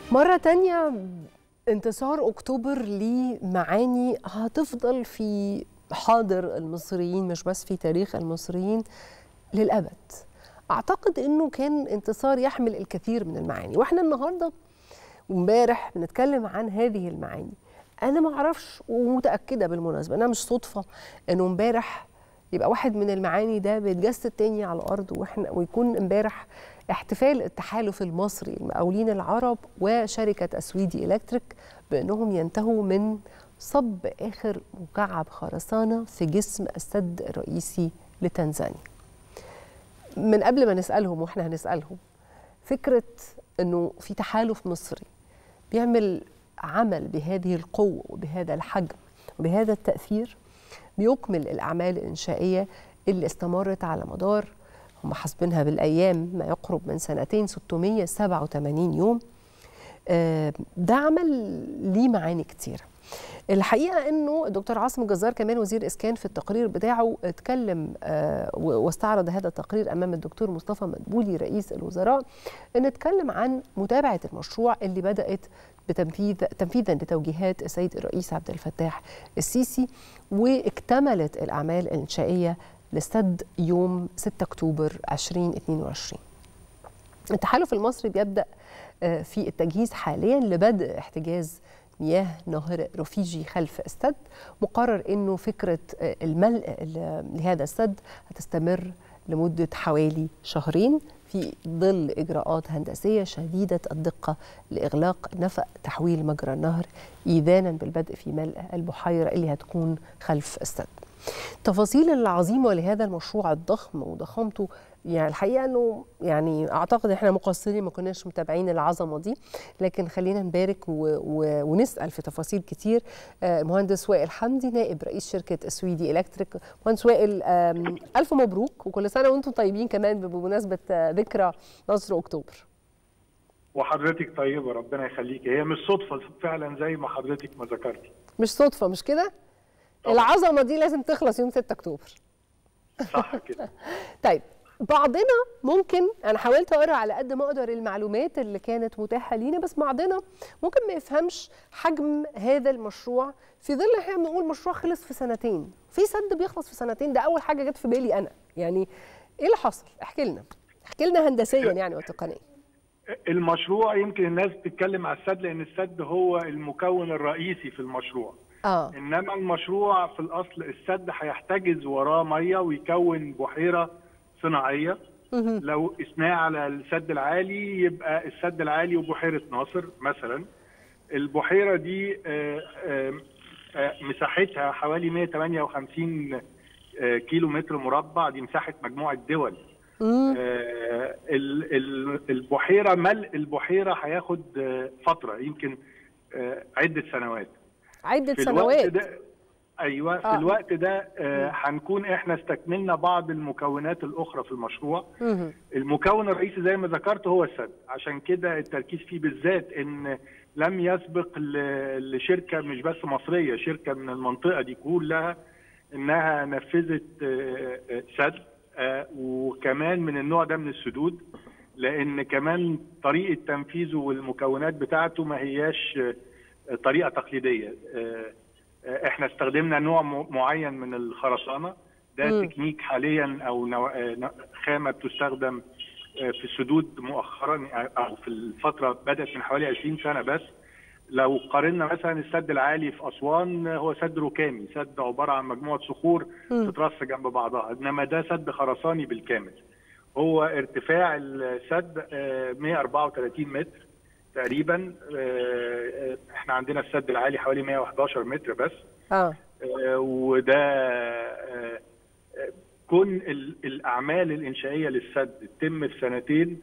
مرة تانية انتصار أكتوبر ليه معاني هتفضل في حاضر المصريين، مش بس في تاريخ المصريين للأبد. أعتقد أنه كان انتصار يحمل الكثير من المعاني، وإحنا النهاردة وامبارح بنتكلم عن هذه المعاني. أنا ما أعرفش ومتأكدة بالمناسبة أنا مش صدفة أنه امبارح يبقى واحد من المعاني ده بيتجسد تاني على الأرض، ويكون امبارح احتفال التحالف المصري المقاولين العرب وشركة أسويدي إلكتريك بأنهم ينتهوا من صب آخر مكعب خرسانة في جسم السد الرئيسي لتنزانيا. من قبل ما نسألهم وإحنا هنسألهم، فكرة أنه في تحالف مصري بيعمل عمل بهذه القوة وبهذا الحجم وبهذا التأثير بيكمل الأعمال الإنشائية اللي استمرت على مدار، هم حاسبينها بالأيام، ما يقرب من 687 يوم. ده عمل ليه معاني كتير. الحقيقة أنه الدكتور عاصم الجزار كمان وزير إسكان في التقرير بتاعه اتكلم واستعرض هذا التقرير أمام الدكتور مصطفى مدبولي رئيس الوزراء، أن اتكلم عن متابعة المشروع اللي بدأت تنفيذا لتوجيهات السيد الرئيس عبد الفتاح السيسي، واكتملت الأعمال الإنشائية للسد يوم 6 أكتوبر 2022. التحالف المصري بيبدأ في التجهيز حاليا لبدء احتجاز مياه نهر رفيجي خلف السد. مقرر انه فكره الملء لهذا السد هتستمر لمده حوالي شهرين في ظل اجراءات هندسيه شديده الدقه لاغلاق نفق تحويل مجرى النهر، ايذانا بالبدء في ملء البحيره اللي هتكون خلف السد. التفاصيل العظيمه لهذا المشروع الضخم وضخامته، يعني الحقيقه انه يعني اعتقد احنا مقصرين ما كناش متابعين العظمه دي، لكن خلينا نبارك ونسال في تفاصيل كتير. المهندس وائل حمدي نائب رئيس شركه اسويدي الكتريك. مهندس وائل، الف مبروك وكل سنه وانتم طيبين كمان بمناسبه ذكرى نصر اكتوبر. وحضرتك طيبه، ربنا يخليكي. هي مش صدفه فعلا زي ما حضرتك ما ذكرتي، مش صدفه مش كده؟ العظمه دي لازم تخلص يوم 6 اكتوبر. صح كده. طيب، بعضنا ممكن، انا حاولت اقرا على قد ما اقدر المعلومات اللي كانت متاحه لينا، بس بعضنا ممكن ما يفهمش حجم هذا المشروع في ظل احنا بنقول مشروع خلص في سنتين، في سد بيخلص في سنتين. ده اول حاجه جت في بالي انا، يعني ايه اللي حصل؟ احكي لنا هندسيا يعني وتقنيا. المشروع يمكن الناس بتتكلم على السد لان السد هو المكون الرئيسي في المشروع. انما المشروع في الاصل السد هيحتجز وراه ميه ويكون بحيره صناعيه. لو قسناه على السد العالي يبقى السد العالي وبحيره ناصر مثلا. البحيره دي مساحتها حوالي 158 كيلو متر مربع، دي مساحه مجموعه دول. البحيره ملء البحيره هياخد فتره، يمكن عده سنوات. ايوه، في الوقت ده هنكون احنا استكملنا بعض المكونات الاخرى في المشروع. المكون الرئيسي زي ما ذكرت هو السد، عشان كده التركيز فيه بالذات ان لم يسبق لشركه مش بس مصريه، شركه من المنطقه دي كلها انها نفذت سد، وكمان من النوع ده من السدود، لان كمان طريقه تنفيذه والمكونات بتاعته ما هياش طريقه تقليديه. احنا استخدمنا نوع معين من الخرسانه، ده تكنيك حاليا او خامه بتستخدم في السدود مؤخرا، او في الفتره بدات من حوالي 20 سنه بس. لو قارنا مثلا السد العالي في اسوان هو سد ركامي، سد عباره عن مجموعه صخور تترص جنب بعضها، انما ده سد خرساني بالكامل. هو ارتفاع السد 134 متر تقريبا. احنا عندنا السد العالي حوالي 111 متر بس. وده كون الاعمال الانشائيه للسد تتم في سنتين،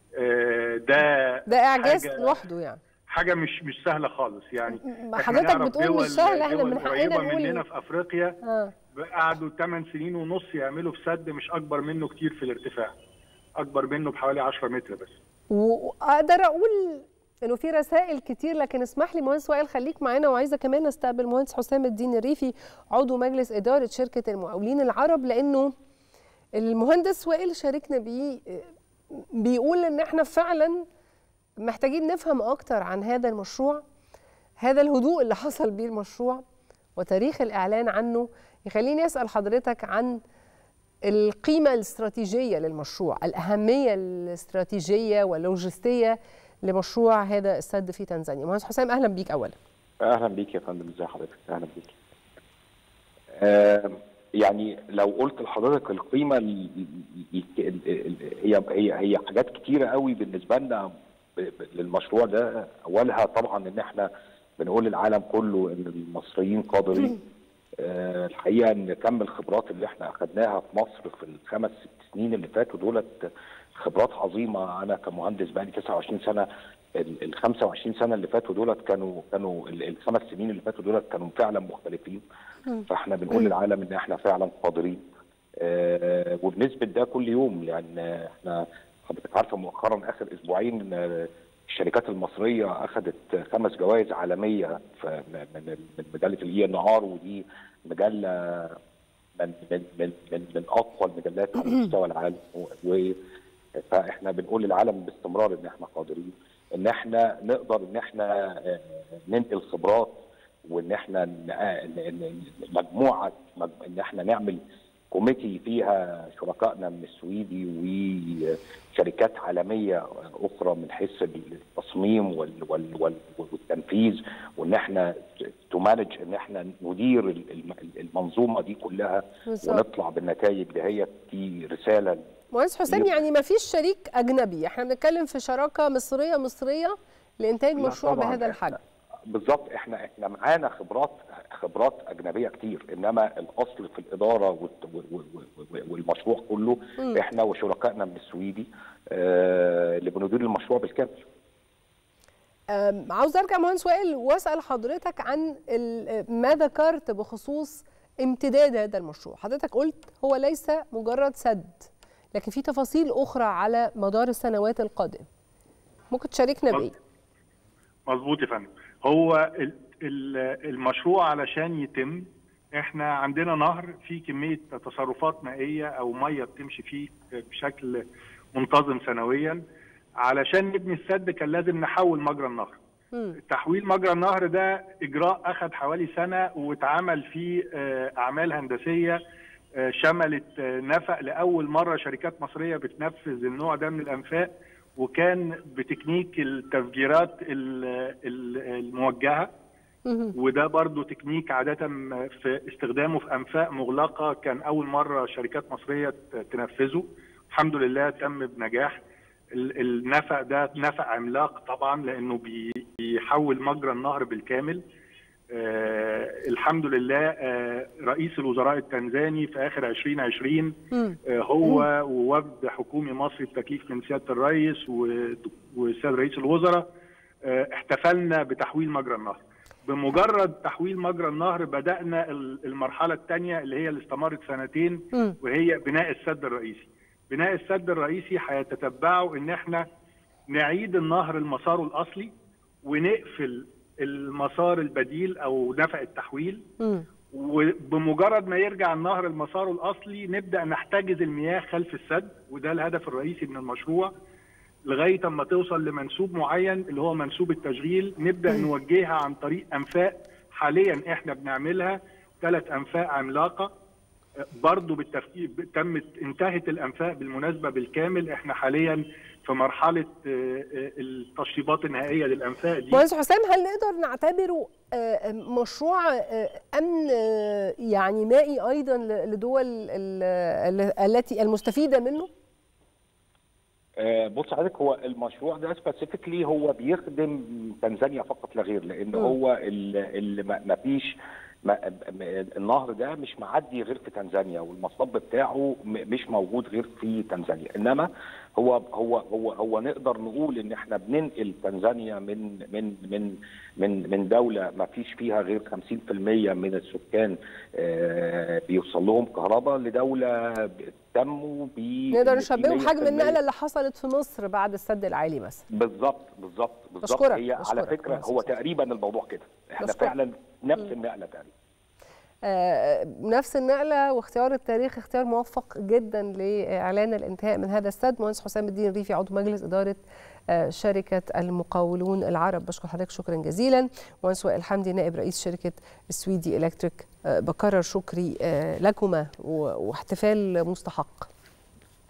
ده اعجاز لوحده، يعني حاجه مش سهله خالص. يعني حضرتك بتقول مش سهله، احنا من حقنا نقول مننا في افريقيا قعدوا 8 سنين ونص يعملوا في سد مش اكبر منه كتير في الارتفاع، اكبر منه بحوالي 10 متر بس. واقدر اقول انه في رسائل كتير، لكن اسمح لي مهندس وائل خليك معانا، وعايزه كمان استقبل مهندس حسام الدين الريفي عضو مجلس اداره شركه المقاولين العرب، لانه المهندس وائل شاركنا بيه بيقول ان احنا فعلا محتاجين نفهم أكتر عن هذا المشروع، هذا الهدوء اللي حصل بيه المشروع وتاريخ الإعلان عنه يخليني أسأل حضرتك عن القيمة الاستراتيجية للمشروع، الأهمية الاستراتيجية واللوجستية لمشروع هذا السد في تنزانيا. مهندس حسام أهلا بيك أولا. أهلا بيك يا فندم، ازي حضرتك؟ أهلا بيك. يعني لو قلت لحضرتك القيمة هي حاجات كتيرة قوي بالنسبة لنا للمشروع ده. أولها طبعا إن احنا بنقول للعالم كله إن المصريين قادرين الحقيقة إن كم الخبرات اللي احنا أخدناها في مصر في ال5 6 سنين اللي فاتوا دولت خبرات عظيمة. أنا كمهندس بقالي 29 سنة، ال 25 سنة اللي فاتوا دولت كانوا ال5 سنين اللي فاتوا دولت كانوا فعلا مختلفين. فاحنا بنقول للعالم ان احنا فعلا قادرين، وبنثبت ده كل يوم. لان احنا حضرتك عارفه مؤخرا اخر اسبوعين الشركات المصريه اخذت 5 جوائز عالميه من مجله ENR، ودي مجله من اقوى المجلات على مستوى العالم. فاحنا بنقول للعالم باستمرار ان احنا قادرين ان احنا نقدر ان احنا ننقل خبرات، وان احنا مجموعه ان احنا نعمل كوميتي فيها شركائنا من السويدي وشركات عالميه اخرى من حيث التصميم والتنفيذ، وان احنا تمانج ان احنا ندير المنظومه دي كلها ونطلع بالنتائج دي رساله. مهندس حسام، يعني ما فيش شريك اجنبي، احنا بنتكلم في شراكه مصريه لانتاج مشروع بهذا الحجم. بالظبط، احنا معانا خبرات اجنبيه كتير، انما الاصل في الاداره والمشروع كله احنا وشركائنا من السويدي اللي بندير المشروع بالكامل. عاوز ارجع مهندس وائل واسال حضرتك عن ما ذكرت بخصوص امتداد هذا المشروع. حضرتك قلت هو ليس مجرد سد، لكن في تفاصيل اخرى على مدار السنوات القادمه. ممكن تشاركنا بايه؟ مظبوط يا فندم. هو المشروع علشان يتم احنا عندنا نهر فيه كميه تصرفات مائيه او ميه بتمشي فيه بشكل منتظم سنويا. علشان نبني السد كان لازم نحول مجرى النهر. تحويل مجرى النهر ده اجراء اخذ حوالي سنه، واتعمل فيه اعمال هندسيه شملت نفق. لاول مره شركات مصريه بتنفذ النوع ده من الانفاق، وكان بتكنيك التفجيرات الموجهه، وده برضو تكنيك عاده في استخدامه في انفاق مغلقه كان اول مره شركات مصريه تنفذه. الحمد لله تم بنجاح. النفق ده نفق عملاق طبعا لانه بيحول مجرى النهر بالكامل. الحمد لله رئيس الوزراء التنزاني في اخر 2020 هو ووفد حكومي مصري بتكليف من سياده الرئيس والسيد رئيس الوزراء احتفلنا بتحويل مجرى النهر. بمجرد تحويل مجرى النهر بدانا المرحله الثانيه اللي هي اللي استمرت 2 سنين، وهي بناء السد الرئيسي. بناء السد الرئيسي هيتتبعه ان احنا نعيد النهر لمساره الاصلي ونقفل المسار البديل او نفق التحويل. وبمجرد ما يرجع النهر لمساره الاصلي نبدا نحتجز المياه خلف السد، وده الهدف الرئيسي من المشروع، لغايه اما توصل لمنسوب معين اللي هو منسوب التشغيل نبدا نوجهها عن طريق انفاق. حاليا احنا بنعملها 3 انفاق عملاقه برضه بالتفكير انتهت الانفاق بالمناسبه بالكامل. احنا حاليا في مرحله التشطيبات النهائيه للانفاق دي. مهندس حسام، هل نقدر نعتبره مشروع امن يعني مائي ايضا لدول التي المستفيده منه؟ بص حضرتك، هو المشروع ده سبيسيفيكلي هو بيخدم تنزانيا فقط لا غير، لان هو اللي ما فيش النهر ده مش معدي غير في تنزانيا، والمصب بتاعه مش موجود غير في تنزانيا. انما هو نقدر نقول ان احنا بننقل تنزانيا من دوله ما فيش فيها غير 50% من السكان بيوصل لهم كهرباء لدوله تموا نقدر نشبهه بحجم النقله اللي حصلت في مصر بعد السد العالي مثلا. بالظبط. هي على فكره هو تقريبا الموضوع كده، احنا فعلا نفس النقله تقريبا. نفس النقله، واختيار التاريخ اختيار موفق جدا لاعلان الانتهاء من هذا السد. مهندس حسام الدين الريفي عضو مجلس اداره شركة المقاولون العرب. بشكر حضرتك شكرا جزيلا. مهندس وائل حمدي نائب رئيس شركة سويدي إلكتريك، بكرر شكري لكما واحتفال مستحق.